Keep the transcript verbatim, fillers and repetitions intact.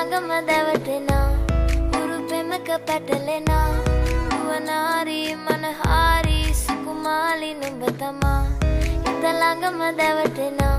ළඟම දැවටෙනා උරු පෙමක පැටලෙනා නුවනාරි මනහාරි සුකුමාලි නුඹ තමා හිත ළඟම දැවටෙනා